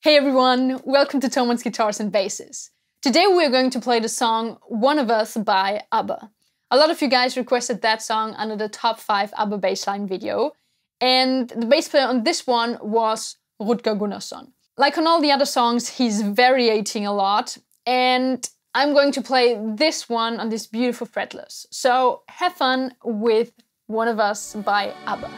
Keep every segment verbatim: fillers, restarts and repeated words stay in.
Hey everyone, welcome to Toman's Guitars and Basses. Today we're going to play the song One of Us by ABBA. A lot of you guys requested that song under the top five ABBA bassline video, and the bass player on this one was Rutger Gunnarsson. Like on all the other songs, he's variating a lot, and I'm going to play this one on this beautiful fretless. So have fun with One of Us by ABBA.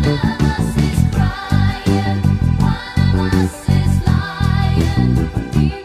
One of us is lying,